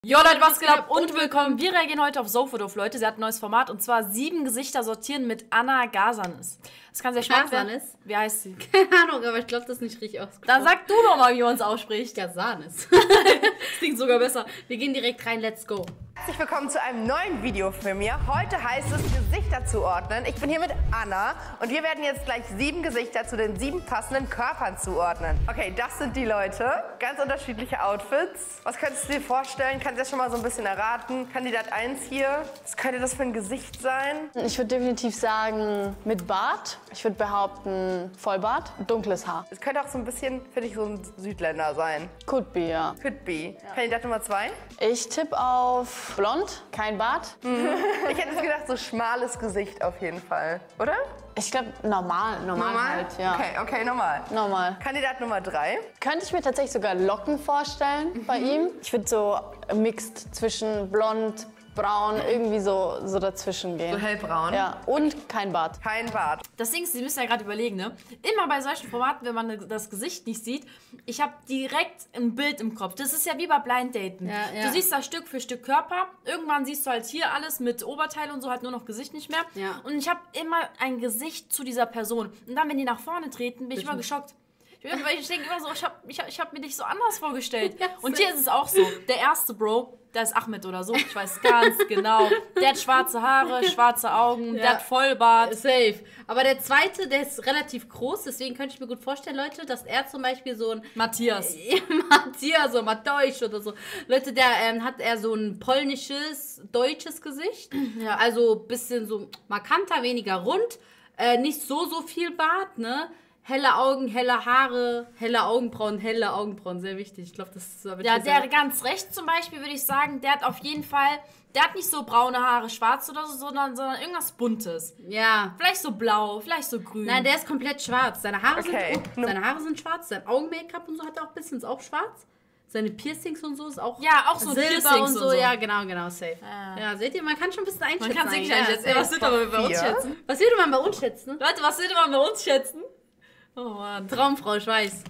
Jo Leute, was geht ab und willkommen. Wir reagieren heute auf Sofodov, Leute. Sie hat ein neues Format und zwar 7 Gesichter sortieren mit Anna Gasanis. Das kann sehr spannend werden. Wie heißt sie? Keine Ahnung, aber ich glaube, das ist nicht richtig ausgesprochen. Dann sag du doch mal, wie man es ausspricht. Gasanis. Das klingt sogar besser. Wir gehen direkt rein, let's go. Herzlich willkommen zu einem neuen Video für mir. Heute heißt es Gesichter zuordnen. Ich bin hier mit Anna und wir werden jetzt gleich 7 Gesichter zu den 7 passenden Körpern zuordnen. Okay, das sind die Leute. Ganz unterschiedliche Outfits. Was könntest du dir vorstellen? Kannst du das schon mal so ein bisschen erraten? Kandidat 1 hier. Was könnte das für ein Gesicht sein? Ich würde definitiv sagen, mit Bart. Ich würde behaupten, Vollbart, dunkles Haar. Es könnte auch so ein bisschen, finde ich, so ein Südländer sein. Could be, ja. Could be. Ja. Kandidat Nummer 2. Ich tippe auf blond, kein Bart. Ich hätte es gedacht, so schmales Gesicht auf jeden Fall. Oder? Ich glaube, normal halt, ja. Okay, normal. Normal. Kandidat Nummer 3. Könnte ich mir tatsächlich sogar Locken vorstellen bei ihm. Ich würde so mixed zwischen blond, braun, irgendwie so dazwischen gehen. So hellbraun. Ja, und kein Bart. Kein Bart. Das Ding ist, Sie müssen ja gerade überlegen, ne? Immer bei solchen Formaten, wenn man das Gesicht nicht sieht, ich habe direkt ein Bild im Kopf. Das ist ja wie bei Blind Daten. Ja. Du siehst da Stück für Stück Körper. Irgendwann siehst du halt hier alles mit Oberteil und so, halt nur noch Gesicht nicht mehr. Ja. Und ich habe immer ein Gesicht zu dieser Person. Und dann, wenn die nach vorne treten, bin ich immer geschockt. Ich denke immer so, ich hab mir dich so anders vorgestellt. Ja, und hier ist es auch so. Der erste Bro, der ist Ahmed oder so, ich weiß ganz genau. Der hat schwarze Haare, schwarze Augen, der hat Vollbart. Safe. Aber der zweite, der ist relativ groß, deswegen könnte ich mir gut vorstellen, Leute, dass er zum Beispiel so ein Matthias. Matthias oder Mateusz oder so. Leute, der hat eher so ein polnisches, deutsches Gesicht. Ja. Also ein bisschen so markanter, weniger rund. Nicht so viel Bart, ne? Helle Augen, helle Haare, helle Augenbrauen, sehr wichtig. Ich glaube, das ist Ja, der ganz rechts zum Beispiel, würde ich sagen, der hat auf jeden Fall, der hat nicht so braune Haare, schwarz oder so, sondern irgendwas Buntes. Ja. Vielleicht so blau, vielleicht so grün. Nein, der ist komplett schwarz. Seine Haare Okay. sind schwarz, sein Augen-Make-up und so hat er auch ein bisschen, ist auch schwarz. Seine Piercings und so ist auch ja, auch so Silber Piercings und so. Ja, genau, safe. Ja, seht ihr, man kann schon ein bisschen einschätzen. Man kann es wirklich ja, einschätzen. safe. Was würde man bei uns schätzen? Was würde man bei uns schätzen? Leute, was würde man bei uns schätzen? Oh Mann. Traumfrau, ich weiß.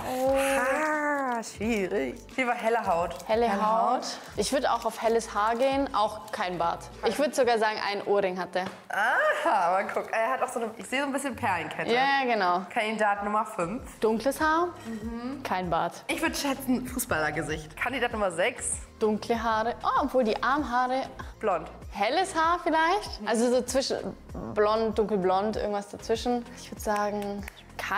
Schwierig. Lieber helle Haut. Helle Haut. Ich würde auch auf helles Haar gehen, auch kein Bart. Ich würde sogar sagen, einen Ohrring hat er. Aha, aber guck, er hat auch so eine, ich sehe so ein bisschen Perlenkette. Ja, genau. Kandidat Nummer 5. Dunkles Haar, kein Bart. Ich würde schätzen, Fußballergesicht. Kandidat Nummer 6. Dunkle Haare, obwohl die Armhaare, Blond. helles Haar vielleicht. Also so zwischen blond, dunkelblond, irgendwas dazwischen. Ich würde sagen,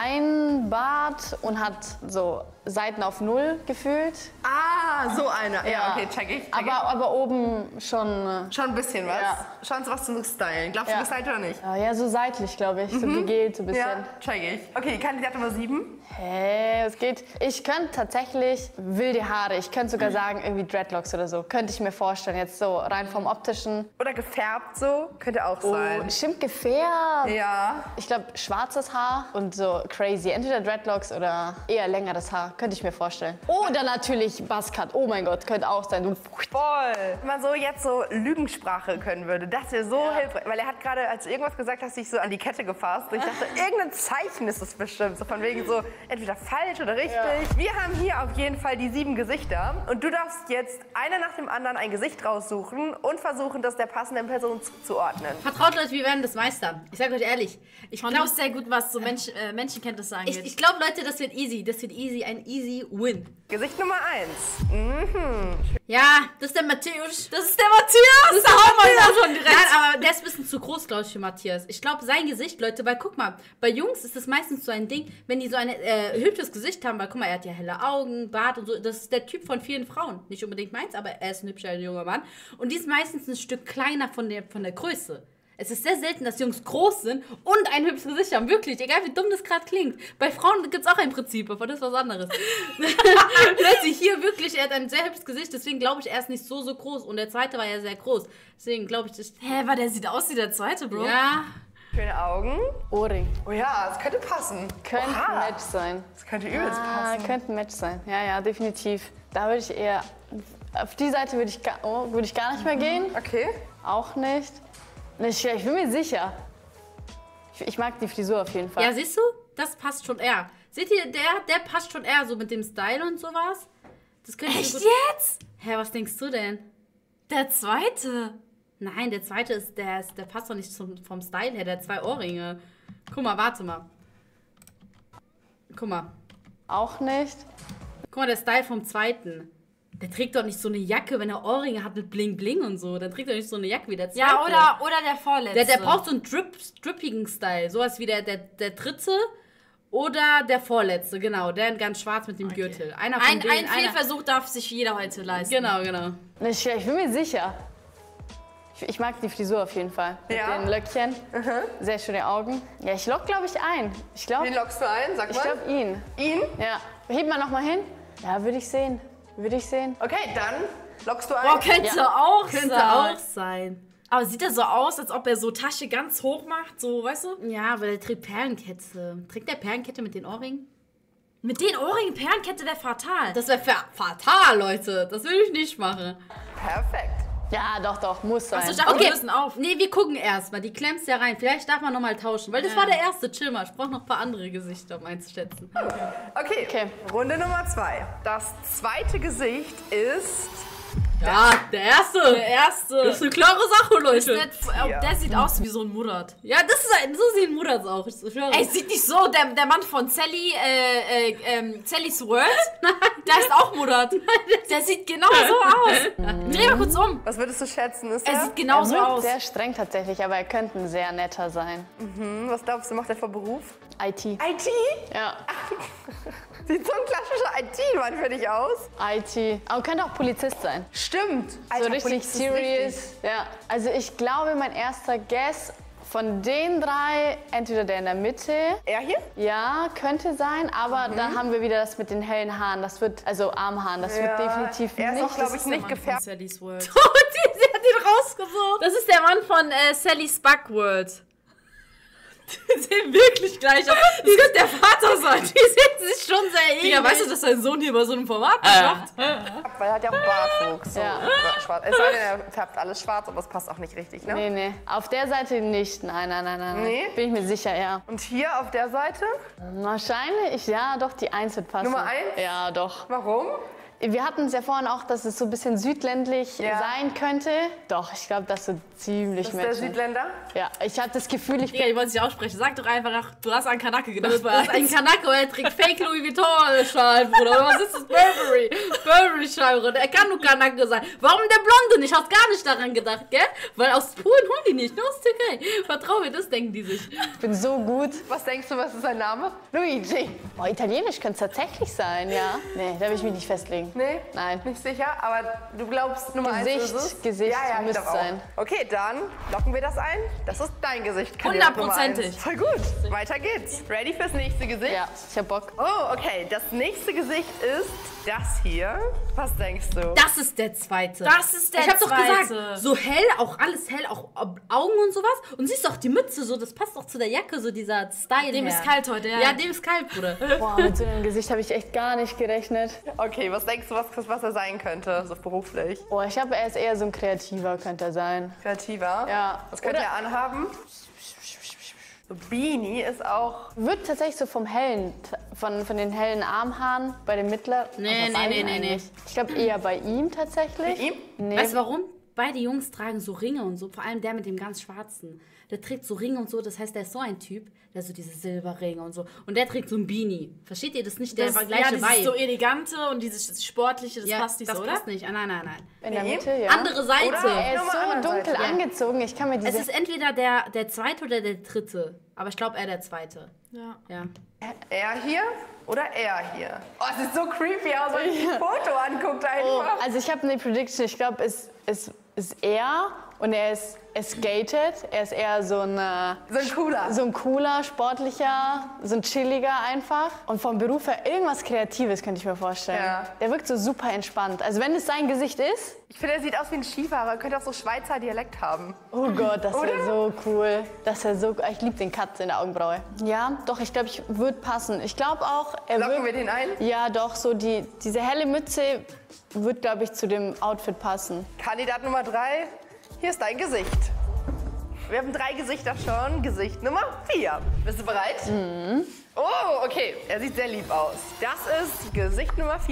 kein Bart und hat so Seiten auf 0 gefühlt. Ah, so einer. Ja, okay, check ich. Aber oben schon, Schon ein bisschen was. Ja. Schon so was zum Stylen. Glaubst du, Ja. gestylt oder nicht? ja, so seitlich, glaube ich, so gegelt so ein bisschen. Ja, check ich. Okay, Kandidat Nummer 7. Hä, es geht. Ich könnte tatsächlich wilde Haare, ich könnte sogar sagen irgendwie Dreadlocks oder so. Könnte ich mir vorstellen, jetzt so rein vom optischen. Oder gefärbt so. Könnte auch Oh, sein. stimmt, gefärbt. Ja. Ich glaube, schwarzes Haar und so crazy. Entweder Dreadlocks oder eher längeres Haar. Könnte ich mir vorstellen. Oder natürlich Buzzcut. Oh mein Gott, könnte auch sein. Du Voll. Wenn man so jetzt so Lügensprache können würde, das wäre so hilfreich. Weil er hat gerade, als du irgendwas gesagt hast, sich so an die Kette gefasst. Und ich dachte, irgendein Zeichen ist es bestimmt. So von wegen so, entweder falsch oder richtig. Ja. Wir haben hier auf jeden Fall die 7 Gesichter. Und du darfst jetzt einer nach dem anderen ein Gesicht raussuchen und versuchen, das der passenden Person zuzuordnen. Vertraut Leute, wir werden das meistern. Ich sage euch ehrlich. Ich Du glaube bist sehr gut, was so Menschenkenntnisse angeht. ich glaub, Leute, das wird easy. Das wird easy. Ein easy win. Gesicht Nummer 1. Ja, das ist der Matthäus. Das ist der Matthias! Da haben wir ihn schon direkt. Nein, aber der ist ein bisschen zu groß, glaube ich, für Matthias. Ich glaube, sein Gesicht, Leute, weil guck mal, bei Jungs ist das meistens so ein Ding, wenn die so ein hübsches Gesicht haben, weil guck mal, er hat ja helle Augen, Bart und so. Das ist der Typ von vielen Frauen. Nicht unbedingt meins, aber er ist ein hübscher junger Mann. Und die ist meistens ein Stück kleiner von der Größe. Es ist sehr selten, dass Jungs groß sind und ein hübsches Gesicht haben. Wirklich, egal wie dumm das gerade klingt. Bei Frauen gibt es auch ein Prinzip, aber das ist was anderes. Plötzlich hier wirklich, er hat ein sehr hübsches Gesicht, deswegen glaube ich, er ist nicht so groß. Und der zweite war ja sehr groß. Deswegen glaube ich, das... Hä, der sieht aus wie der zweite, Bro. Ja, Schöne Augen. Ohrring. Oh ja, es könnte passen. Könnte Oha. ein Match sein. Es könnte übelst passen. Könnte ein Match sein. Ja, definitiv. Da würde ich eher. Auf die Seite würde ich gar nicht mehr gehen. Okay. Auch nicht. Ich bin mir sicher. Ich mag die Frisur auf jeden Fall. ja, siehst du? Das passt schon eher. Seht ihr, der passt schon eher so mit dem Style und sowas. Das könnte ich Echt gut... jetzt? Hä, was denkst du denn? Der zweite. Nein, der zweite ist, der passt doch nicht vom Style her, der hat 2 Ohrringe. Guck mal, warte mal. Guck mal. Auch nicht. Guck mal, der Style vom zweiten. Der trägt doch nicht so eine Jacke, wenn er Ohrringe hat mit Bling Bling und so. Dann trägt er nicht so eine Jacke wie der zweite. Ja, oder der vorletzte. Der braucht so einen drippigen Style. Sowas wie der dritte oder der vorletzte, genau. Der in ganz schwarz mit dem Gürtel. Einer von denen. Ein Fehlversuch darf sich jeder heute leisten. Genau. Ich bin mir sicher. Ich mag die Frisur auf jeden Fall. Mit den Löckchen. Sehr schöne Augen. Ja, ich lock, glaube ich, ein. Wen lockst du ein? Sag mal. Ich glaube ihn. Ihn? Ja. Heb mal noch mal hin. Ja, würde ich sehen. Okay, dann lockst du ein. Boah, könnte auch sein. Aber sieht er so aus, als ob er so Tasche ganz hoch macht, so, weißt du? Ja, weil er trägt Perlenkette. Trägt der Perlenkette mit den Ohrringen? Mit den Ohrringen Perlenkette wäre fatal. Das wäre fatal, Leute. Das will ich nicht machen. Perfekt. Ja, doch, muss sein. Achso, ich dachte, wir lösen auf. Nee, wir gucken erst mal. Die klemmst ja rein. Vielleicht darf man noch mal tauschen. Weil das war der erste. Chill mal. Ich brauche noch ein paar andere Gesichter, um einzuschätzen. Okay. Runde Nummer 2. Das zweite Gesicht ist... Ja, der erste. Das ist eine klare Sache, Leute. Der sieht aus wie so ein Murat. Ja, so sehen Mutters auch. Ich schwöre. Ey, sieht nicht so, der Mann von Sally, Sally's World, der ist auch Murat. Der sieht genau so aus. Dreh mal kurz um. Was würdest du schätzen? Ist Er sieht genauso er wirkt aus. sehr streng tatsächlich, aber er könnte ein sehr netter sein. Was glaubst du, macht er für Beruf? IT. IT? Ja, Sieht so ein klassischer IT-Mann für dich aus. IT. Aber könnte auch Polizist sein. Stimmt. So Alter, richtig Polizist ist serious. wichtig. Ja. Also ich glaube, mein erster Guess von den 3, entweder der in der Mitte. Er hier? Ja, könnte sein, aber da haben wir wieder das mit den hellen Haaren. Das wird, also Armhaaren, das wird definitiv Er ist auch, nicht. glaube ich, nicht Von gefärbt. Sally's World. Sie hat ihn rausgesucht. Das ist der Mann von Sally's Bug World. Die sehen wirklich gleich aus. Das könnte der Vater sein. Die sehen sich schon sehr ähnlich. Ja, weißt du, dass dein Sohn hier bei so einem Format macht? Weil er hat ja auch Bartwuchs. So Ja. schwarz. Es sei denn, er färbt alles schwarz, aber das passt auch nicht richtig, ne? Nee. Auf der Seite nicht. Nein. Nee? Bin ich mir sicher, ja. Und hier auf der Seite? Wahrscheinlich, ja, doch, die 1 wird passen. Nummer 1? Ja, doch. Warum? Wir hatten es ja vorhin auch, dass es so ein bisschen südländlich sein könnte. Doch, ich glaube, das wird ziemlich Ist der matchen. Südländer? Ja, ich habe das Gefühl, ich bin... Digga, ich wollte es nicht aussprechen. Sag doch einfach, du hast an Kanake gedacht. Das ist ein Kanake, er trägt Fake Louis Vuitton-Schal, Bruder. Oder was ist das? Burberry-Schal, Bruder. Er kann nur Kanake sein. Warum der Blonde nicht? Hast gar nicht daran gedacht, gell? Weil aus Polen holen die nicht, nur aus Türkei. Vertrau mir, das denken die sich. Ich bin so gut. Was denkst du, was ist sein Name? Luigi. Oh, Italienisch könnte es tatsächlich sein, ja. Nee, da will ich mich nicht festlegen. Nee? Nein. Nicht sicher, aber du glaubst Nummer 1 ist es? Gesicht ja, müsste ich glaub auch. sein. Okay, dann locken wir das ein. Das ist dein Gesicht, Kandidat Nummer 1. 100%. Voll gut. Weiter geht's. Ready fürs nächste Gesicht? Ja, ich hab Bock. Oh, okay. Das nächste Gesicht ist das hier. Was denkst du? Das ist der zweite. Das ist der Ich hab doch zweite. gesagt, so hell, auch alles hell, auch Augen und sowas. Und siehst auch die Mütze, so, das passt auch zu der Jacke, so dieser Style. Dem her. ist kalt heute, ja. Ja, dem ist kalt, Bruder. Boah, mit so einem Gesicht habe ich echt gar nicht gerechnet. Okay, was denkst du, was er sein könnte, so beruflich? Boah, ich habe, er ist eher so ein Kreativer, könnte er sein. Kreativer? Ja. Was könnte Oder- er anhaben? So Beanie ist auch... Wird tatsächlich so vom hellen, von den hellen Armhaaren bei dem Mittler. Nee. Ich glaube eher bei ihm tatsächlich. Bei ihm? Nee. Weißt du warum? Beide Jungs tragen so Ringe und so, vor allem der mit dem ganz schwarzen. Der trägt so Ringe und so, das heißt, der ist so ein Typ, der so diese Silberringe und so. Und der trägt so ein Beanie. Versteht ihr das nicht? Der war gleiche dieses Vibe. so elegante und dieses sportliche, das passt nicht das so, oder? passt nicht. Ah, nein. In der Bei ihm? Mitte, ja. Andere Seite. Oder? Er ist Nummer so anderen dunkel Seite. angezogen, ich kann mir Es diese... ist entweder der zweite oder der dritte. Aber ich glaube, er der zweite. Ja. Ja. Er hier oder er hier? Oh, es sieht so creepy aus, wenn ich das Foto anguckt Oh, einfach. also ich habe eine Prediction, ich glaube, es ist er und er skatet. Er ist eher so ein cooler, sportlicher, so ein chilliger einfach. Und vom Beruf her irgendwas Kreatives könnte ich mir vorstellen. Ja. Der wirkt so super entspannt. Also wenn es sein Gesicht ist, Ich finde, er sieht aus wie ein Skifahrer. Könnte auch so Schweizer Dialekt haben. oh Gott, das wäre Oder? so cool. Das wäre so, ich liebe den Cut in der Augenbraue. Ja, doch, ich glaube, ich würde passen. Ich glaube auch, er Locken wir wird... den ein? Ja, doch, so diese helle Mütze wird, glaube ich, zu dem Outfit passen. Kandidat Nummer 3. Hier ist dein Gesicht. Wir haben 3 Gesichter schon. Gesicht Nummer 4. Bist du bereit? Mhm. Oh, okay. Er sieht sehr lieb aus. Das ist Gesicht Nummer 4.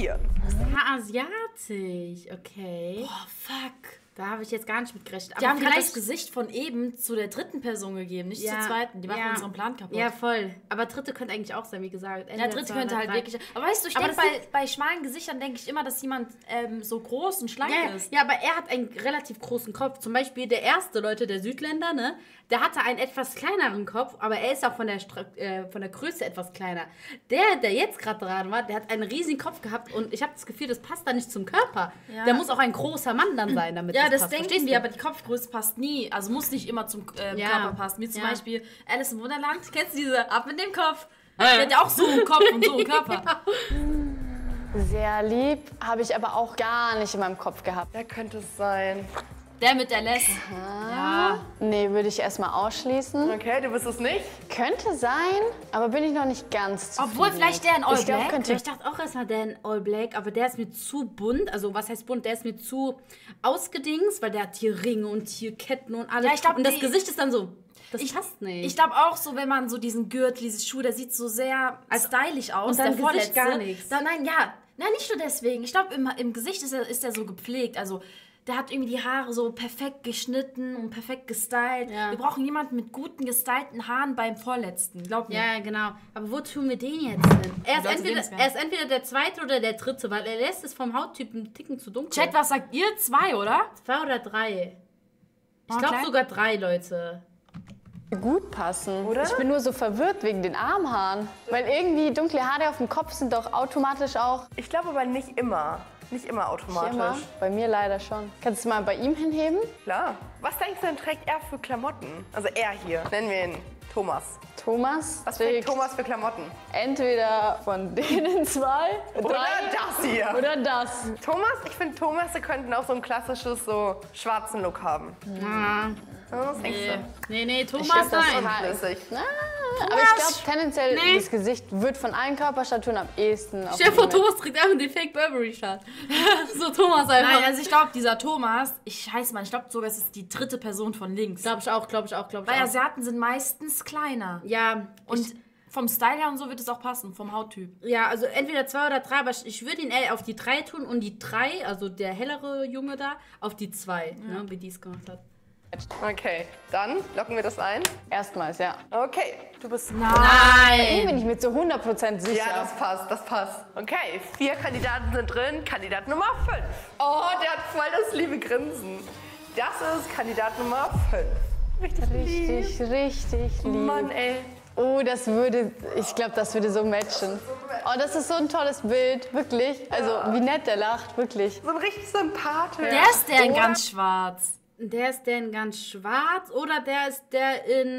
Asiatisch, okay. Boah, fuck. Da habe ich jetzt gar nicht mit gerechnet. Die haben gerade das Gesicht von eben zu der dritten Person gegeben, nicht Ja, zur zweiten. Die machen ja. unseren Plan kaputt. Ja, voll. Aber dritte könnte eigentlich auch sein, wie gesagt. Der dritte könnte halt wirklich... Aber weißt du, ich Aber denke, das bei schmalen Gesichtern denke ich immer, dass jemand so groß und schlank ist. Ja, aber er hat einen relativ großen Kopf. Zum Beispiel der erste, Leute, der Südländer, ne? Der hatte einen etwas kleineren Kopf, aber er ist auch von der Größe etwas kleiner. Der jetzt gerade dran war, der hat einen riesigen Kopf gehabt und ich habe das Gefühl, das passt da nicht zum Körper. Ja. Der muss auch ein großer Mann dann sein, damit das passt. denken wir, aber die Kopfgröße passt nie. Also muss nicht immer zum Körper passen. Wie zum Beispiel Alice im Wunderland. Kennst du diese Ab mit dem Kopf? Die hat ja auch so einen Kopf und so einen Körper. Sehr lieb, habe ich aber auch gar nicht in meinem Kopf gehabt. Wer könnte es sein? Der mit der Les. Ja. Nee, würde ich erstmal ausschließen. Okay, du bist es nicht? Könnte sein, aber bin ich noch nicht ganz zufrieden. Obwohl vielleicht der in All Ich glaub, Black. könnte- Ich dachte auch erstmal der in All Black, aber der ist mir zu bunt. Also, was heißt bunt? Der ist mir zu ausgedingst, weil der hat hier Ringe und hier Ketten und alles. Ja, ich glaub, und das die- Gesicht ist dann so. Das passt nicht. Ich glaube auch so, wenn man so diesen Gürtel, dieses Schuh, der sieht so sehr stylisch aus. und dein der Gesicht Vorletzte. gar nichts. Nein, nicht nur deswegen. Ich glaube, im Gesicht ist er so gepflegt. Also, der hat irgendwie die Haare so perfekt geschnitten und perfekt gestylt. Ja. Wir brauchen jemanden mit guten, gestylten Haaren beim Vorletzten. Glaub mir. Ja, genau. Aber wo tun wir den jetzt hin? Er Leute sehen es gar nicht. ist entweder der zweite oder der dritte, weil er lässt es vom Hauttypen einen Ticken zu dunkel. Chat, was sagt ihr? 2, oder? 2 oder 3. Ich Oh, glaube klein. sogar 3, Leute. Gut passen. Oder? Ich bin nur so verwirrt wegen den Armhaaren. Weil irgendwie dunkle Haare auf dem Kopf sind doch automatisch auch Ich glaube aber nicht immer. Nicht immer automatisch. immer. Bei mir leider schon. Kannst du mal bei ihm hinheben? Klar. Was denkst du denn, trägt er für Klamotten? Also er hier. Nennen wir ihn Thomas. Thomas Was trägt Thomas für Klamotten? entweder von denen 2, Oder 3 das hier. oder das. Thomas, ich finde, Thomas könnten auch so ein klassisches, so schwarzen Look haben. Was denkst du? Nee, Thomas, glaub, das nein. Unflüssig. Aber ich glaube tendenziell, das Gesicht wird von allen Körperstaturen am ehesten auf Stell dir vor, ihn- Thomas trägt einfach den Fake Burberry-Shirt. So Thomas einfach. Nein, also ich glaube, dieser Thomas, ich glaube sogar, es ist die dritte Person von links. Glaube ich auch. Weil Asiaten sind meistens kleiner. Ja, Und vom Style her und so wird es auch passen, vom Hauttyp. ja, also entweder 2 oder 3, aber ich würde ihn eher auf die 3 tun und die 3, also der hellere Junge da, auf die 2, ne, wie die es gemacht hat. Okay, dann locken wir das ein. Erstmals, ja. Okay, du bist... Dem bin ich mir zu 100% sicher. Ja, das passt, das passt. Okay, 4 Kandidaten sind drin. Kandidat Nummer 5. Oh, der hat voll das liebe Grinsen. Das ist Kandidat Nummer 5. Richtig lieb. Mann, ey. Oh, ich glaube, das würde so matchen. Oh, das ist so ein tolles Bild, wirklich. Also, wie nett der lacht, wirklich. So richtig sympathisch. Der ist der in ganz schwarz. Der ist der in ganz schwarz oder der ist der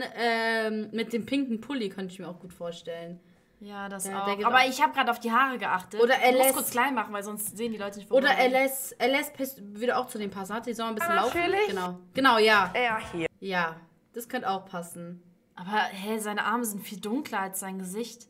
in mit dem pinken Pulli, könnte ich mir auch gut vorstellen. Ja, das Ja, auch. der geht Aber auch. ich habe gerade auf die Haare geachtet. Oder er ich muss lässt- kurz klein machen, weil sonst sehen die Leute nicht, wo Oder man- LS würde auch zu dem passen. Hat die Sommer ein bisschen Ja, laufen? natürlich. Genau, ja. Ja, hier. Ja, das könnte auch passen. Aber hä, seine Arme sind viel dunkler als sein Gesicht.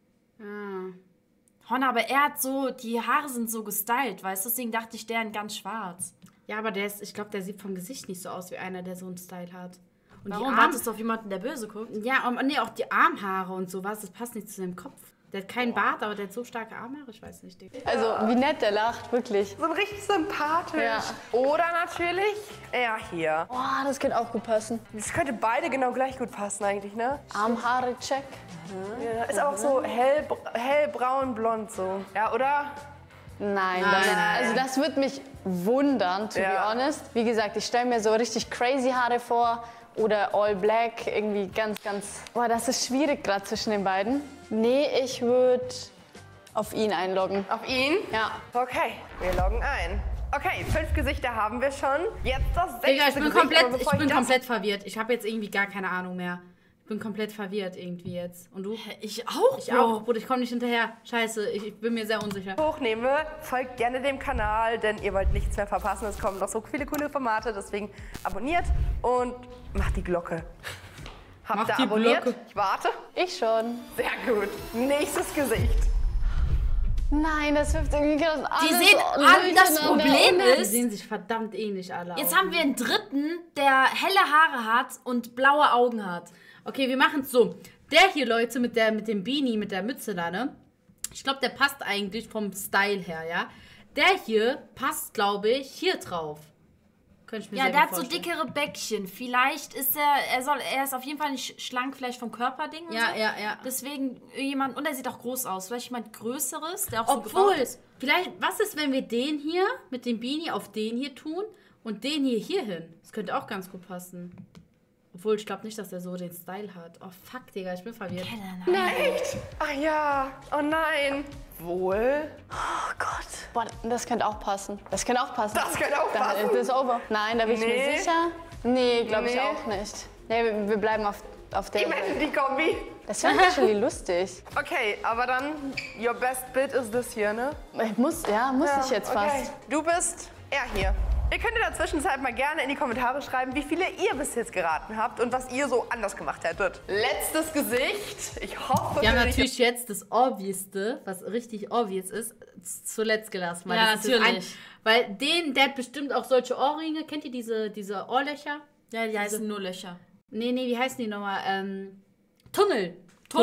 Ah. Honna, aber er hat so, die Haare sind so gestylt, weißt du? Deswegen dachte ich, der in ganz schwarz. Ja, aber ich glaube, der sieht vom Gesicht nicht so aus wie einer, der so einen Style hat. Und Warum? die Wartest du auf jemanden, der böse guckt? Ja, nee, auch die Armhaare und sowas, das passt nicht zu seinem Kopf. Der hat keinen Bart, aber der hat so starke Armhaare, ich weiß nicht. Also, wie nett der lacht, wirklich. So richtig sympathisch. Ja. Oder natürlich er hier. Oh, das könnte auch gut passen. Das könnte beide genau gleich gut passen eigentlich, ne? Armhaare, check. Ja, ist auch so hellbraun, blond so. Ja, oder? Nein, Nein. also das würde mich wundern, to be Ja. honest. Wie gesagt, ich stelle mir so richtig crazy Haare vor oder all black, irgendwie ganz... Boah, das ist schwierig gerade zwischen den beiden. Nee, ich würde auf ihn einloggen. Auf ihn? Ja. Okay, wir loggen ein. Okay, 5 Gesichter haben wir schon. Jetzt das 6. Digga, ich bin Gesicht. komplett, Aber ich bevor bin das komplett verwirrt. Ich habe jetzt irgendwie gar keine Ahnung mehr. Ich bin komplett verwirrt irgendwie jetzt. Und du? Ich auch, Ich auch, Bruder, ich komme nicht hinterher. Scheiße, ich bin mir sehr unsicher. hochnehme, folgt gerne dem Kanal, denn ihr wollt nichts mehr verpassen. Es kommen noch so viele coole Formate, deswegen abonniert und macht die Glocke. Habt Macht ihr die abonniert? Glocke. Ich warte. Ich schon. Sehr gut. Nächstes Gesicht. Nein, das wirft irgendwie gerade alles Die sehen so alle, das durcheinander. Problem Die ist, sehen sich verdammt ähnlich alle jetzt aus. haben wir einen dritten, der helle Haare hat und blaue Augen hat. Okay, wir machen es so. Der hier, Leute, mit dem Beanie, mit der Mütze da, ne? Ich glaube, der passt eigentlich vom Style her, ja? Der hier passt, glaube ich, hier drauf. Könnte ich mir Ja, sehr der gut hat so vorstellen. dickere Bäckchen. Vielleicht ist er ist auf jeden Fall nicht schlank, vielleicht vom Körperding und Ja, so. ja. Deswegen jemand, und er sieht auch groß aus. Vielleicht jemand Größeres, der auch so gebaut Obwohl, ist. vielleicht, was ist, wenn wir den hier mit dem Beanie auf den hier tun und den hier hin? Das könnte auch ganz gut passen. Obwohl, ich glaube nicht, dass er so den Style hat. Oh, fuck, Digga, ich bin verwirrt. Echt? Ach ja. Oh nein. Wohl. Oh Gott. Boah, das könnte auch passen. Das könnte auch passen. Das könnte auch passen. Das ist over. Nein, da bin ich mir sicher. Nee, glaube ich Nee. auch nicht. Nee, wir bleiben auf der Imagine Seite. die Kombi. Das wäre actually lustig. Okay, aber dann, your best bit ist das hier, ne? Muss ich jetzt fast. Du bist er hier. Ihr könnt in der Zwischenzeit mal gerne in die Kommentare schreiben, wie viele ihr bis jetzt geraten habt und was ihr so anders gemacht hättet. Letztes Gesicht. Ich hoffe, Wir haben für natürlich jetzt das Obviousste, was richtig obvious ist, zuletzt gelassen. Weil Ja, das ist das natürlich. weil der hat bestimmt auch solche Ohrringe. Kennt ihr diese Ohrlöcher? Ja, die heißen nur Löcher. Nee, wie heißen die nochmal? Tunnel.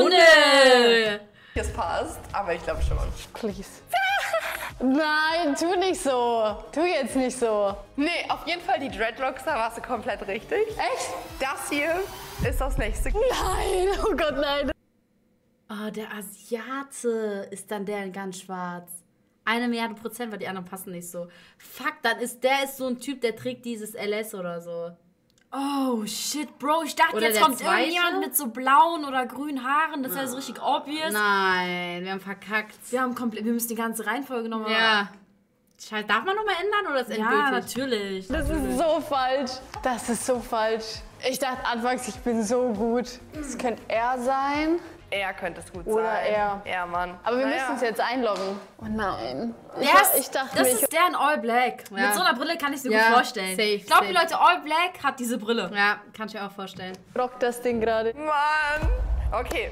es passt, aber ich glaube schon. Please. Nein, tu nicht so. Tu jetzt nicht so. Nee, auf jeden Fall die Dreadlocks, da warst du komplett richtig. Echt? Das hier ist das nächste. Nein, oh Gott, nein. Oh, der Asiate ist dann der in ganz schwarz. 1 Milliarde %, weil die anderen passen nicht so. Fuck, der ist so ein Typ, der trägt dieses LS oder so. Oh, shit, Bro. Ich dachte, Oder jetzt der kommt zweite? irgendjemand mit so blauen oder grünen Haaren. Das wäre so richtig obvious. Nein, wir haben verkackt. Wir müssen die ganze Reihenfolge nochmal... Ja. Scheiße, darf man nochmal ändern oder ist es Ja, endgültig? natürlich. Das ist so falsch. Das ist so falsch. Ich dachte anfangs, ich bin so gut. Es könnte er sein. Er könnte es gut Oder sein. er. Er, Mann. Aber wir Naja. müssen uns jetzt einloggen. Oh nein. Ich dachte das mir, ist der in All Black. Ja. Mit so einer Brille kann ich es mir Ja, gut vorstellen. safe, Ich glaube, die safe. Leute All Black hat diese Brille. Ja, kann ich mir auch vorstellen. rock das Ding gerade. Mann. Okay.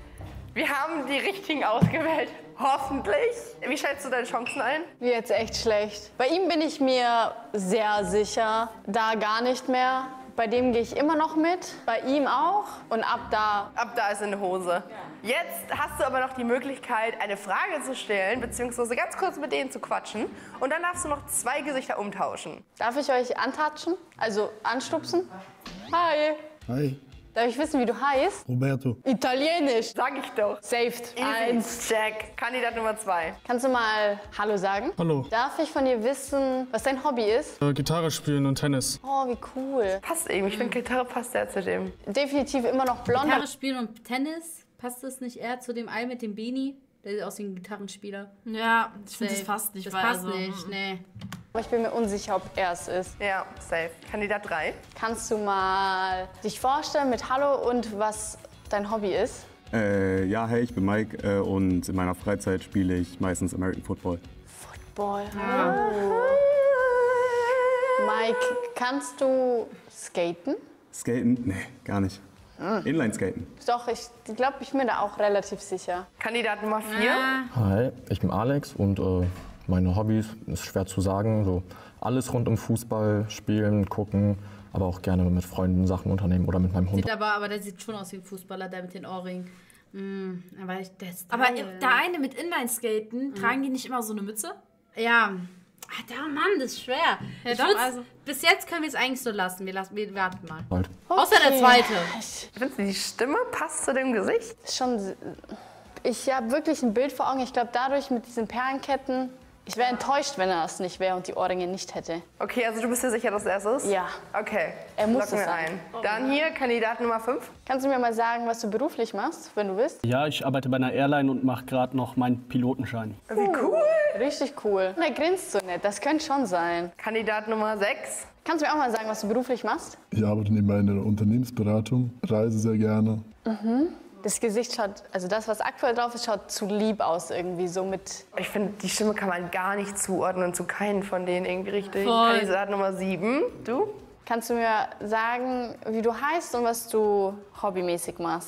Wir haben die richtigen ausgewählt. Hoffentlich. Wie schätzt du deine Chancen ein? Jetzt echt schlecht. Bei ihm bin ich mir sehr sicher. Da gar nicht mehr. Bei dem gehe ich immer noch mit. Bei ihm auch. Und ab da. Ab da ist in der Hose. Jetzt hast du aber noch die Möglichkeit, eine Frage zu stellen, beziehungsweise ganz kurz mit denen zu quatschen. Und dann darfst du noch 2 Gesichter umtauschen. Darf ich euch antatschen? Also anstupsen? Hi. Hi, Darf ich wissen, wie du heißt? Roberto. Italienisch. Sag ich doch. Saved. Easy. 1. Check. Kandidat Nummer 2. Kannst du mal Hallo sagen? Hallo. Darf ich von dir wissen, was dein Hobby ist? Gitarre spielen und Tennis. Oh, wie cool. Passt eben. Ich finde, Gitarre passt ja zu dem. Definitiv immer noch blond. Gitarre spielen und Tennis, passt das nicht eher zu dem Ei mit dem Beanie? Der sieht aus wie ein Gitarrenspieler. Ja, ich finde, das Safe. passt nicht. Das weil passt also, nicht, nee. Aber ich bin mir unsicher, ob er es ist. Ja, safe. Kandidat 3. Kannst du mal dich vorstellen mit Hallo und was dein Hobby ist? Ja, hey, ich bin Mike und in meiner Freizeit spiele ich meistens American Football. Football. Mike, kannst du skaten? Skaten? Nee, gar nicht. Inline-Skaten. Doch, ich glaube, ich bin da auch relativ sicher. Kandidat Nummer 4. Hi, ich bin Alex und meine Hobbys ist schwer zu sagen. So alles rund um Fußball, Spielen, Gucken, aber auch gerne mit Freunden Sachen unternehmen oder mit meinem Hund. Aber der sieht schon aus wie ein Fußballer, der mit den Ohrringen. Aber der Style. Aber der eine mit Inline-Skaten, tragen die nicht immer so eine Mütze? Ja. Alter, Mann, das ist schwer. Ja, Ich doch, würd's- also. Bis jetzt können wir es eigentlich so lassen. Wir warten mal. Halt. Außer der zweite. Findest du, die Stimme passt zu dem Gesicht? Schon. Ich habe wirklich ein Bild vor Augen. Ich glaube, dadurch mit diesen Perlenketten. Ich wäre enttäuscht, wenn er es nicht wäre und die Ohrringe nicht hätte. Okay, also du bist dir sicher, dass er es ist? Ja. Okay. Er muss Locken es wir sein. ein. Dann hier Kandidat Nummer 5. Kannst du mir mal sagen, was du beruflich machst, wenn du willst? Ja, ich arbeite bei einer Airline und mache gerade noch meinen Pilotenschein. Wie cool. Richtig cool. Und er grinst so nett. Das könnte schon sein. Kandidat Nummer 6. Kannst du mir auch mal sagen, was du beruflich machst? Ich arbeite nebenbei in einer Unternehmensberatung, reise sehr gerne. Das Gesicht schaut, also das, was aktuell drauf ist, schaut zu lieb aus irgendwie, so mit... Ich finde, die Stimme kann man gar nicht zuordnen zu keinen von denen irgendwie richtig. Voll. Kandidat Nummer 7. Du? Kannst du mir sagen, wie du heißt und was du hobbymäßig machst?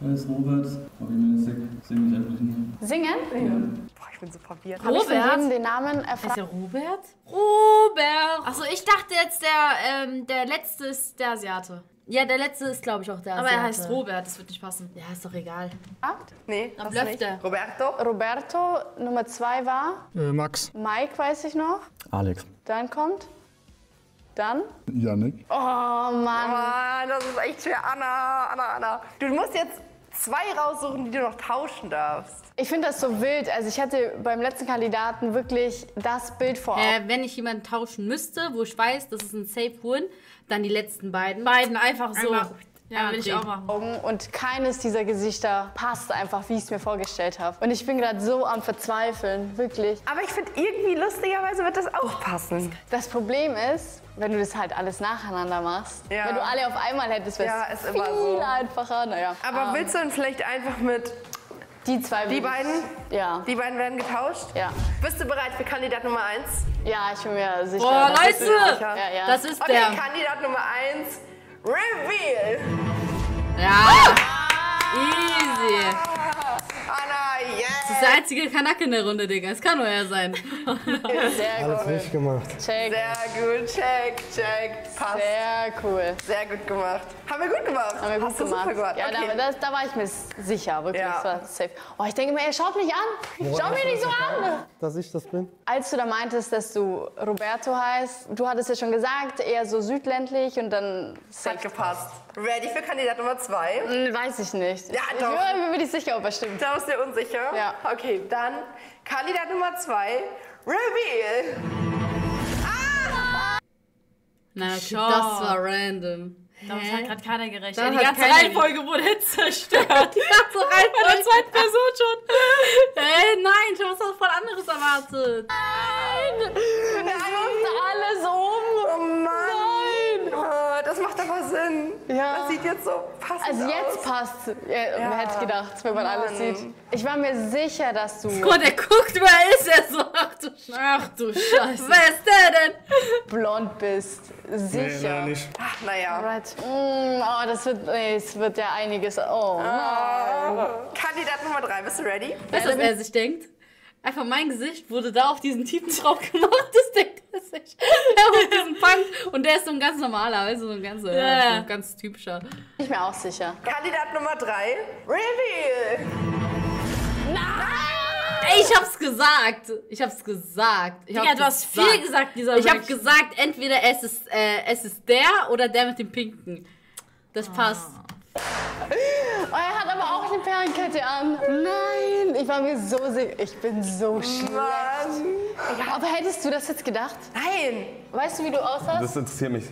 Ist Robert, hobbymäßig, singe ich einfach nur. Singen? Boah, ich bin so verwirrt. Habe ich von jedem den Namen erfahren? Ist der Robert? Robert! Achso, ich dachte jetzt, der letzte ist der Asiate. Ja, der letzte ist, glaube ich, auch der Aber Asiate. er heißt Robert, das wird nicht passen. Ja, ist doch egal. Nee, Dann hast blufft nicht. er. Roberto? Roberto, Nummer 2 war. Max. Mike weiß ich noch. Alex. Dann kommt. Dann. Yannick. Oh Mann. Mann, das ist echt schwer. Anna. Du musst jetzt 2 raussuchen, die du noch tauschen darfst. Ich finde das so wild. Also ich hatte beim letzten Kandidaten wirklich das Bild vor Augen. Wenn ich jemanden tauschen müsste, wo ich weiß, das ist ein Safe-Win, dann die letzten beiden. Beiden einfach so. Ja, will ich drehen. auch machen. Und keines dieser Gesichter passt einfach, wie ich es mir vorgestellt habe. Und ich bin gerade so am Verzweifeln, wirklich. Aber ich finde, irgendwie lustigerweise wird das auch passen. Das Problem ist, wenn du das halt alles nacheinander machst, Ja. wenn du alle auf einmal hättest, wäre Ja, es ist immer viel so. einfacher. Naja. Aber willst du dann vielleicht einfach mit Die zwei die will ich- beiden? Ja. Die beiden werden getauscht? Ja. Bist du bereit für Kandidat Nummer 1? Ja, ich bin mir sicher. Oh, dass es- Leute! Ja. Das ist Okay, der. Kandidat Nummer 1. Reveal! Ja. Easy. Anna, yes! Das ist der einzige Kanake in der Runde, Digga. Es kann nur er sein. Sehr Alles gut. richtig gemacht. Check. Sehr gut, check. Passt. Sehr cool. Sehr gut gemacht. Haben wir gut gemacht. Haben wir gut Hast du gemacht. super gemacht. Ja, Okay. da war ich mir sicher, wirklich. Ja. Das war safe. Oh, ich denke mir, ey, schaut mich an. Schau mich nicht so an. Dass ich das bin? Als du da meintest, dass du Roberto heißt, du hattest ja schon gesagt, eher so südländlich und dann Hat gepasst. Ready für Kandidat Nummer 2? Weiß ich nicht. Ja, ich doch. bin mir nicht sicher, ob er stimmt. Da bist du dir unsicher? Ja. Okay, dann Kandidat Nummer 2. Reveal! Na, okay, Schon. das war random. Damit hat gerade keiner gerechnet. Dann Die hat ganze keiner Reihenfolge wurde jetzt zerstört. Die ganze Bei Reihenfolge. der zweiten Person schon. Nein, ich hab was voll anderes erwartet. Es wirft alles um. Oh Mann! Nein! Oh, das macht aber Sinn. Ja. Das sieht jetzt so passend Also jetzt aus. passt. Wer hätte gedacht, wenn man alles sieht. Ich war mir sicher, dass du Guck, der guckt, wer ist er so? Ach du Scheiße. Wer ist der denn? blond bist. Sicher. nicht. Ach, naja. Right. Oh, es wird ja einiges. Oh. Kandidat Nummer 3, bist du ready? Weißt du, was er sich denkt? Einfach mein Gesicht wurde da auf diesen Typen drauf gemacht. Das denkt er sich. Er holt diesen Punk und der ist so ein ganz normaler, weißt du, so ein ganz, so ein ganz typischer. Bin ich mir auch sicher. Kandidat Nummer 3. Reveal! Ey, ich hab's gesagt. Ich hab's gesagt. Digga, du hast viel gesagt, dieser Ich hab Rick. gesagt, entweder es ist der oder der mit dem Pinken. Das passt. Oh, er hat aber auch eine Perlenkette an. Nein, ich war mir so sicher. Ich bin so schlecht. Mann! Aber hättest du das jetzt gedacht? Nein! Weißt du, wie du aussahst? Das interessiert mich.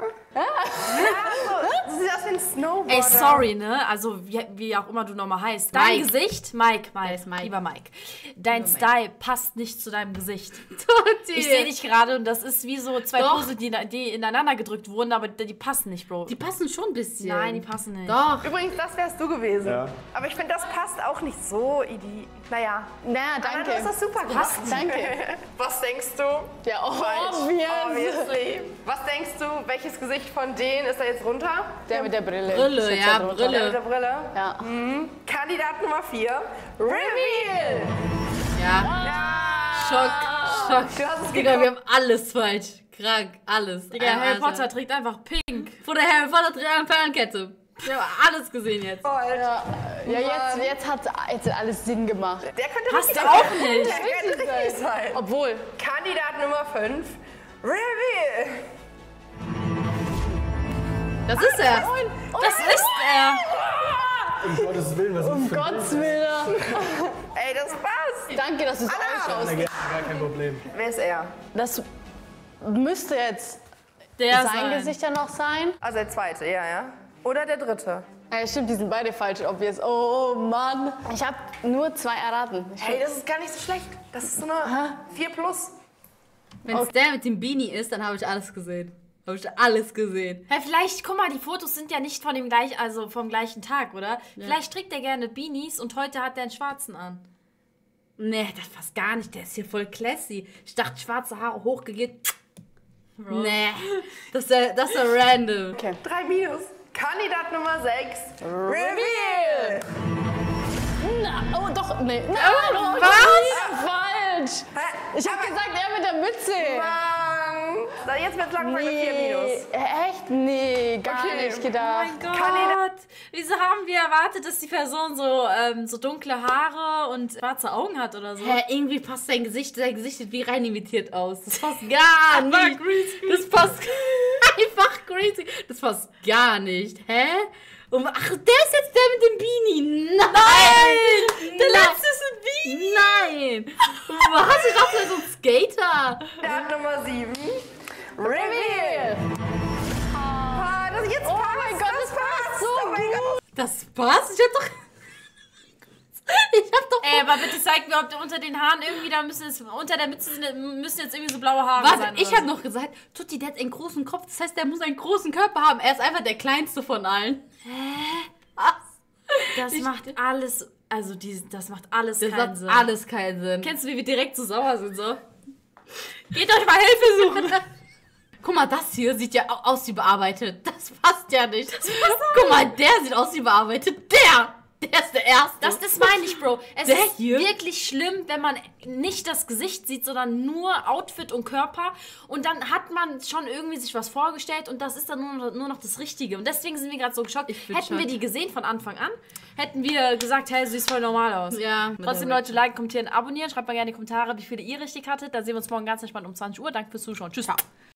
Das sieht aus wie ein Snowboarder. Ey, sorry, ne? Also, wie auch immer du nochmal heißt. Dein Mike. Gesicht, Mike. ist Mike. Lieber Mike. Dein Style passt nicht zu deinem Gesicht. Toti. Ich sehe dich gerade und das ist wie so zwei Doch. Posen, die ineinander gedrückt wurden, aber die passen nicht, Bro. Die passen schon ein bisschen. Nein, die passen nicht. Doch. Übrigens, das wärst du gewesen. Ja. Aber ich finde, das passt auch nicht so. Naja. Na, Aber danke. du hast das super gemacht. Danke. Was denkst du? Ja, Falsch. obvious. Obviously. Was denkst du, welches Gesicht von denen ist da jetzt runter? Der mit der Brille. Brille, Ist jetzt ja, da drunter. Brille. Der mit der Brille. Ja. Kandidat Nummer 4. Reveal! Ja. Schock. Du hast es Digga, wir haben alles falsch. Krank, alles. Digga, Harry Potter trägt einfach pink. Vor der Harry Potter trägt eine Perlenkette. Wir haben alles gesehen jetzt. Ja, jetzt hat alles Sinn gemacht. Der könnte Passt richtig auch sein. nicht. Der könnte richtig sein. Obwohl, Kandidat Nummer 5. Reveal! Das ist er. Das ist er. Um Gottes Willen, was ist das? Gottes Willen. Ey, das passt. Danke, dass du es ausschaust. Gar kein Problem. Wer ist er? Das müsste jetzt Der sein Gesicht ja noch sein. Also der zweite, ja. Oder der dritte. Ja, stimmt, die sind beide falsch, obvious. Oh Mann. Ich habe nur 2 erraten. Hey, das ist gar nicht so schlecht. Das ist so eine 4 plus. Wenn es der mit dem Beanie ist, dann habe ich alles gesehen. Habe ich alles gesehen. Hey, vielleicht, guck mal, die Fotos sind ja nicht von dem vom gleichen Tag, oder? Vielleicht trägt er gerne Beanies und heute hat er einen schwarzen an. Nee, das passt gar nicht. Der ist hier voll classy. Ich dachte, schwarze Haare hochgegeben. Nee, das ist ja random. 3 minus. Kandidat Nummer 6. Reveal! Na, oh, doch, nee. Nein, Oh, oh, was? Falsch. Ich habe gesagt, er mit der Mütze. Mann. So, jetzt wird's langsam mit 4 Minus. Echt? Nee, gar Okay. nicht Oh gedacht. mein Gott. Wieso haben wir erwartet, dass die Person so dunkle Haare und schwarze Augen hat oder so? Hä, irgendwie passt sein Gesicht sieht wie rein imitiert aus. Das passt gar nicht. Das passt einfach crazy. Das passt gar nicht. Hä? Ach, der ist jetzt der mit dem Beanie. Nein! Der letzte ist ein Beanie. Nein! Was? Ich dachte, er ist so ein Skater. Kandidat Nummer 7. Reveal! Das jetzt Oh passt. mein Gott, das passt so Oh mein Gott. Das passt? Ich hab doch... Ey, aber bitte zeig mir, ob du unter den Haaren irgendwie, da müssen es, unter der Mütze müssen jetzt irgendwie so blaue Haare Warte, sein. ich oder habe noch gesagt, Tutti, der hat einen großen Kopf. Das heißt, der muss einen großen Körper haben. Er ist einfach der kleinste von allen. Das macht alles, das macht alles Das keinen macht Sinn. alles keinen Sinn. Kennst du, wie wir direkt so sauer sind, so? Geht euch mal Hilfe suchen. Guck mal, das hier sieht ja aus wie bearbeitet. Das passt ja nicht. Guck mal, der sieht aus wie bearbeitet. Der ist der Erste. Das meine ich, Bro. Es Der ist hier? wirklich schlimm, wenn man nicht das Gesicht sieht, sondern nur Outfit und Körper. Und dann hat man schon irgendwie sich was vorgestellt und das ist dann nur noch das Richtige. Und deswegen sind wir gerade so geschockt. Hätten wir die gesehen von Anfang an, hätten wir gesagt, hey, du siehst voll normal aus. Ja. Trotzdem, Leute, liken, kommentieren, abonnieren. Schreibt mal gerne in die Kommentare, wie viele ihr richtig hattet. Dann sehen wir uns morgen ganz entspannt um 20 Uhr. Danke fürs Zuschauen. Tschüss.